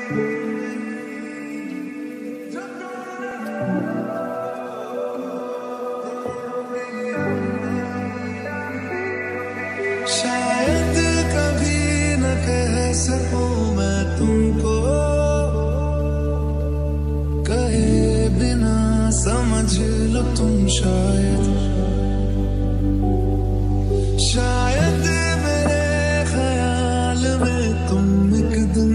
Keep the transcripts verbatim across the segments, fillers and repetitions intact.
शायद कभी न कह सकूं मैं तुमको, कहे बिना समझ लो तुम शायद। शायद मेरे ख्याल में तुम एक दिन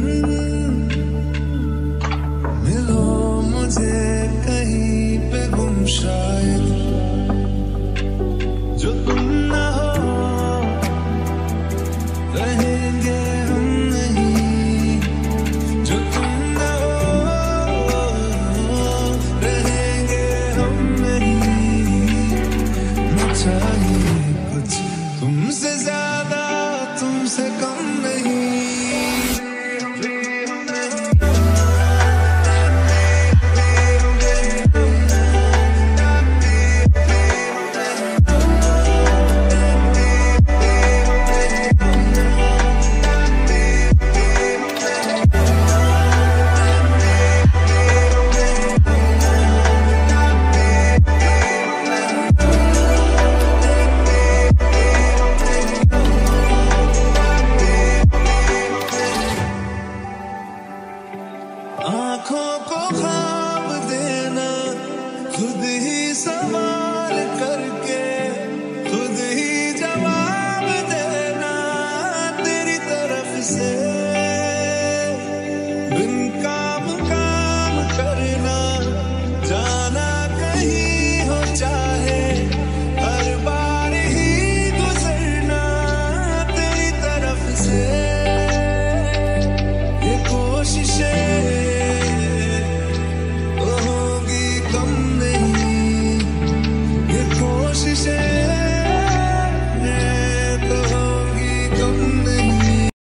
मिलो मुझे कहीं पे गुम शायद। जो तुम ना हो रहेंगे हम नहीं, जो तुम ना हो रहेंगे हम नहीं। न चाहिए कुछ तुमसे ज्यादा तुमसे कम नहीं। आँखों को ख्वाब देना, खुद ही सवाल करके खुद ही जवाब देना तेरी तरफ से। बिन